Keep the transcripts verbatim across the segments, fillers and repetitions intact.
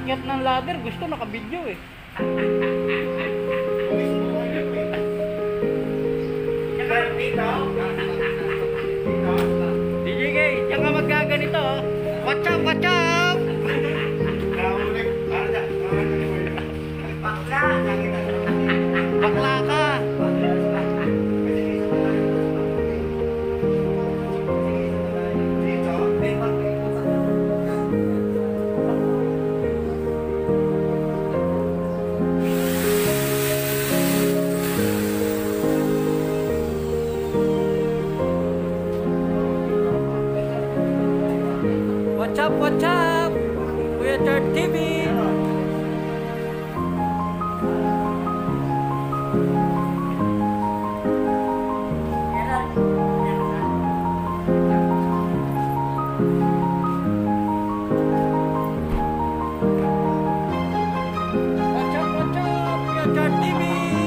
aakyat ng ladder, gusto naka-video eh. D J K, diyan ka magkaganito oh. Watch up, watch up! Bakla ka! What's up, what's up? Kuya Chart T V. What's up, what's up? Kuya Chart T V.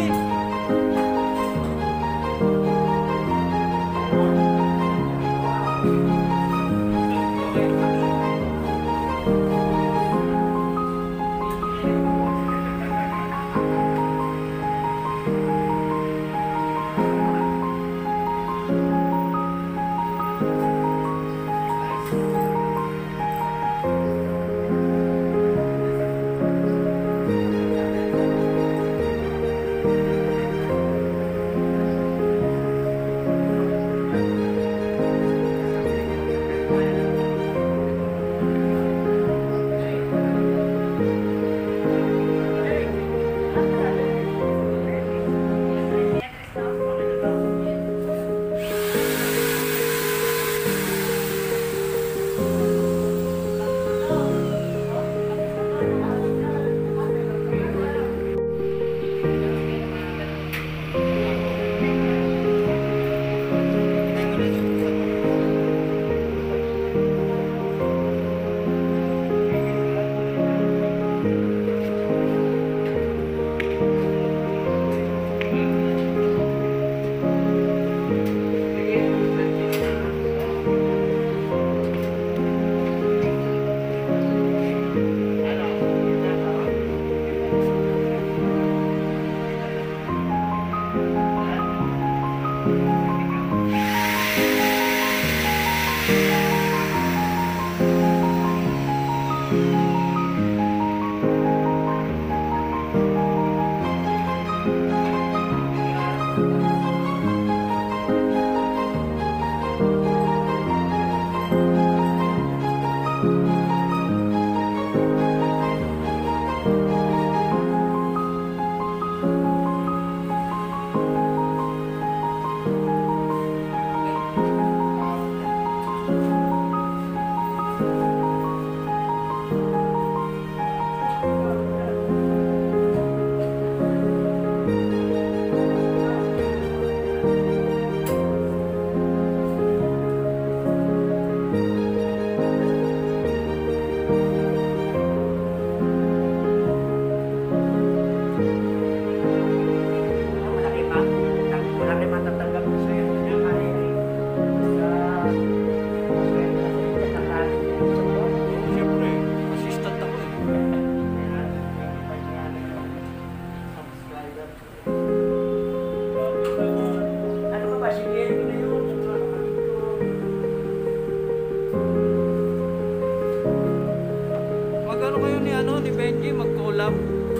Magano kayo ni ano ni Benji mag-collab?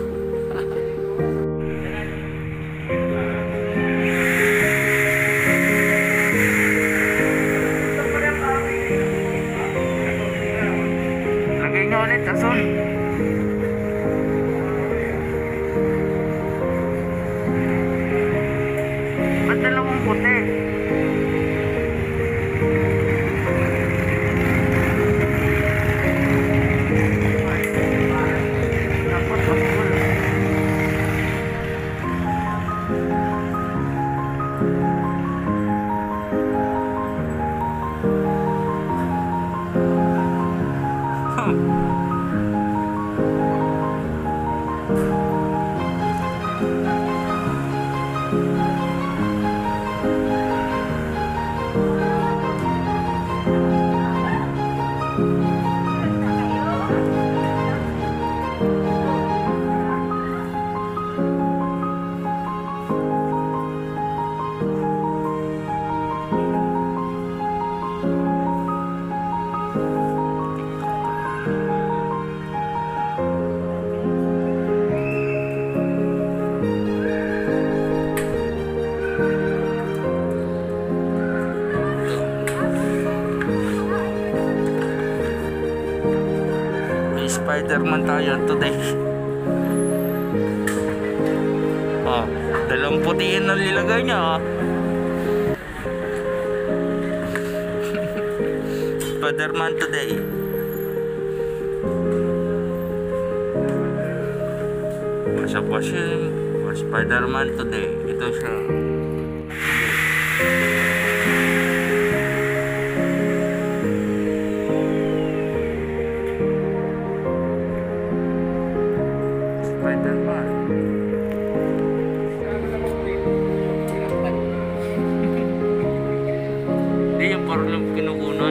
Lagay nga ulit sa son. Ba't dalawang puti? Spider-Man tayo today. Oh, dalawang putiin na nilagay niya ah. Spider-Man today. Basa pa siya. Spider-Man today. Ito siya. Spider-Man. Hindi yung parang lang kinukunan.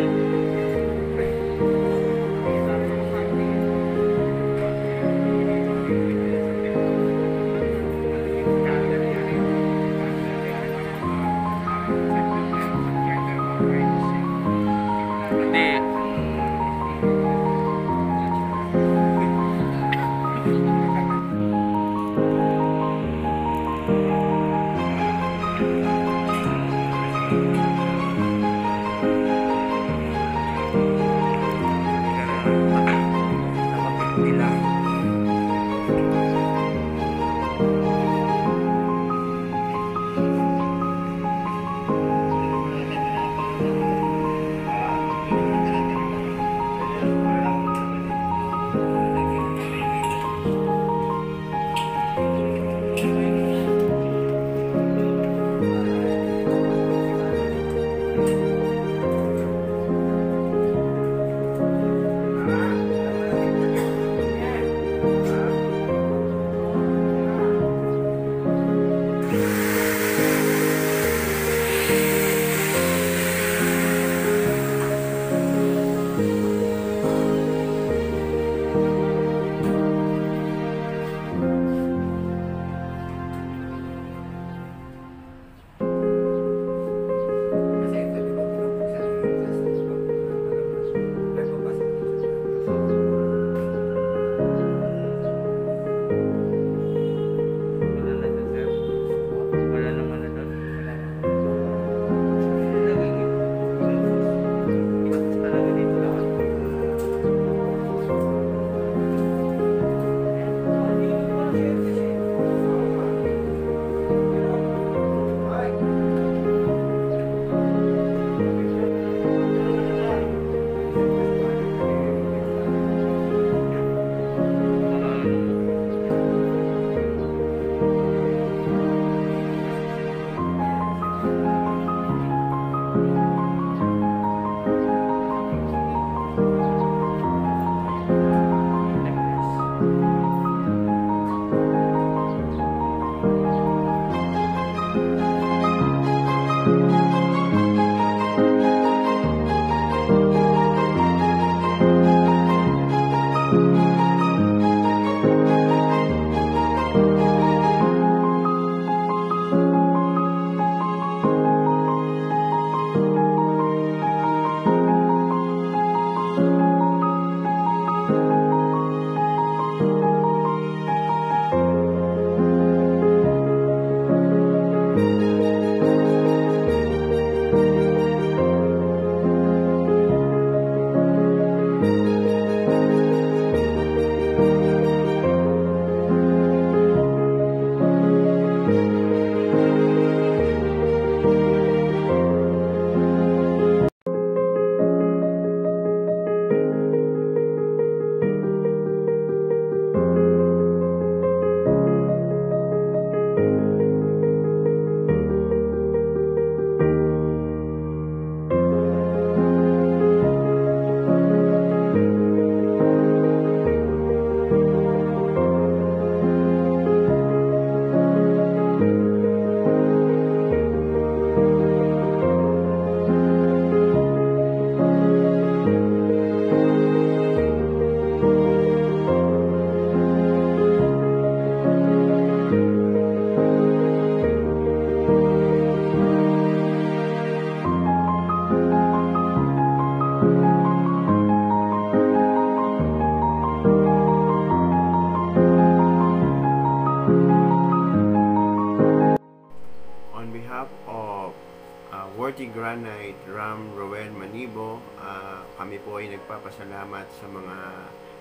Worthy Granite, Ram, Rowen, Manibo, uh, kami po ay nagpapasalamat sa mga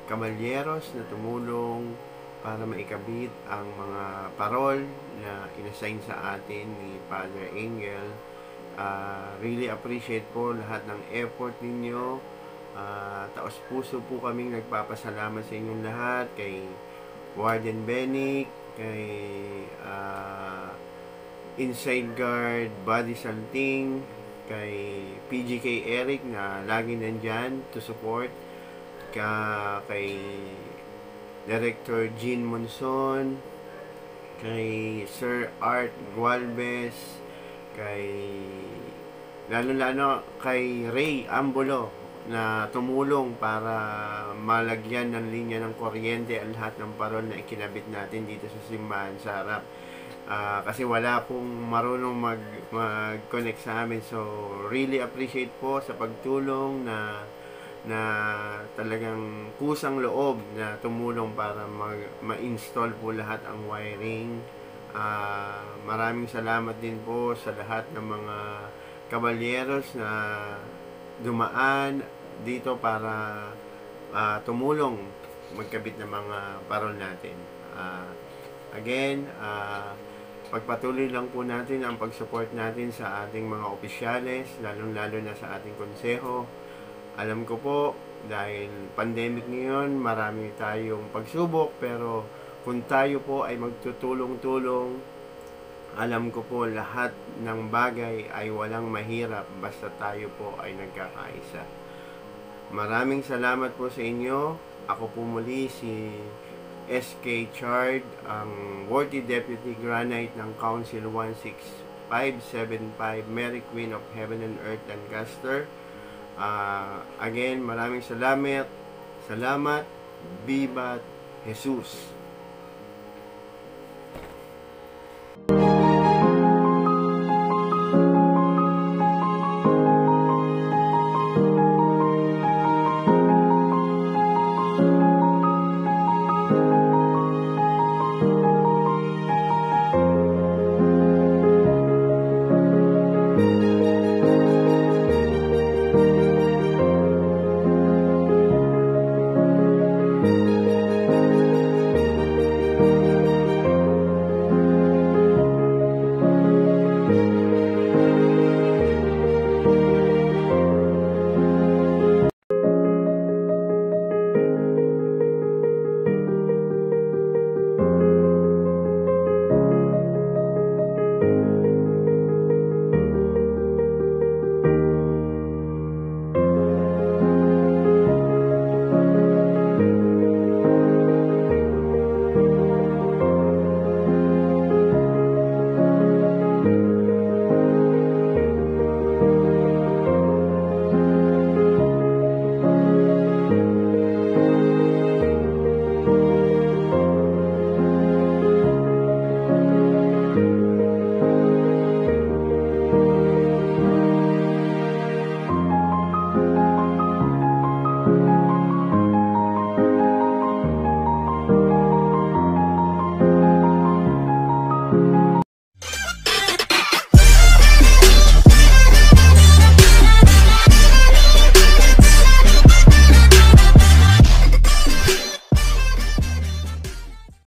kabalyeros na tumulong para maikabit ang mga parol na inassign sa atin ni Father Angel. Uh, really appreciate po lahat ng effort ninyo. Uh, taos puso po kaming nagpapasalamat sa inyong lahat, kay Warden Benic, kay uh, Inside Guard Buddy Salting, kay P G K Eric na lagi nandyan to support, ka, kay Director Jean Monson, kay Sir Art Gualvez, kay lalo-lalo kay Ray Ambulo na tumulong para malagyan ng linya ng kuryente ang lahat ng parol na ikinabit natin dito sa simbahan sa harap. Uh, kasi wala pong marunong mag, mag-connect sa amin. So, really appreciate po sa pagtulong na na talagang kusang loob na tumulong para mag, ma-install po lahat ang wiring. Uh, maraming salamat din po sa lahat ng mga kabalyeros na dumaan dito para uh, tumulong magkabit ng mga parol natin. Uh, again, uh, pagpatuloy lang po natin ang pag-support natin sa ating mga opisyales, lalong-lalo na sa ating konseho. Alam ko po, dahil pandemic ngayon, marami tayong pagsubok, pero kung tayo po ay magtutulong-tulong, alam ko po lahat ng bagay ay walang mahirap basta tayo po ay nagkakaisa. Maraming salamat po sa inyo. Ako po muli si S K Chard, ang Worthy Deputy Granite ng Council one six five seven five, Mary Queen of Heaven and Earth, Lancaster. Uh, again, maraming salamat. Salamat. Vivat Jesus. Thank you.